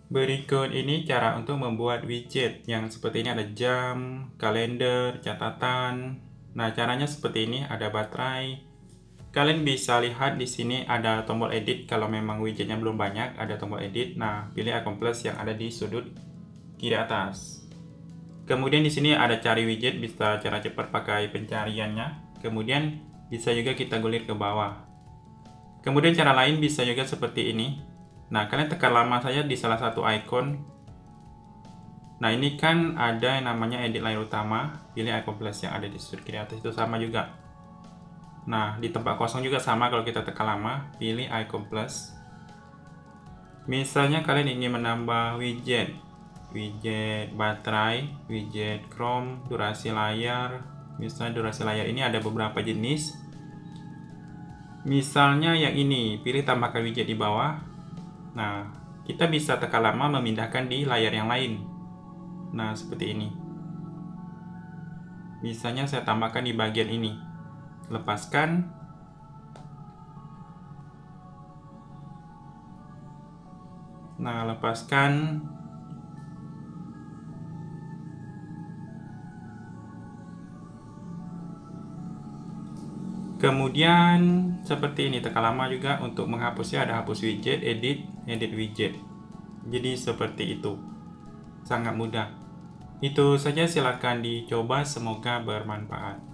Berikut ini cara untuk membuat widget yang seperti ini, ada jam, kalender, catatan. Nah, caranya seperti ini, ada baterai. Kalian bisa lihat di sini ada tombol edit. Kalau memang widgetnya belum banyak, ada tombol edit. Nah, pilih accomplish yang ada di sudut kiri atas. Kemudian di sini ada cari widget, bisa cara cepat pakai pencariannya. Kemudian bisa juga kita gulir ke bawah. Kemudian cara lain bisa juga seperti ini. Nah, kalian tekan lama saja di salah satu icon. Nah, ini kan ada yang namanya edit layar utama. Pilih icon plus yang ada di sudut kiri atas, itu sama juga. Nah, di tempat kosong juga sama, kalau kita tekan lama, pilih icon plus. Misalnya kalian ingin menambah widget baterai, widget Chrome, durasi layar. Misalnya durasi layar ini ada beberapa jenis. Misalnya yang ini, pilih tambahkan widget di bawah. Nah, kita bisa tekan lama memindahkan di layar yang lain. Nah, seperti ini. Misalnya saya tambahkan di bagian ini. Lepaskan. Nah, lepaskan. Kemudian seperti ini, tekan lama juga untuk menghapusnya, ada hapus widget, edit widget. Jadi seperti itu. Sangat mudah. Itu saja, silakan dicoba, semoga bermanfaat.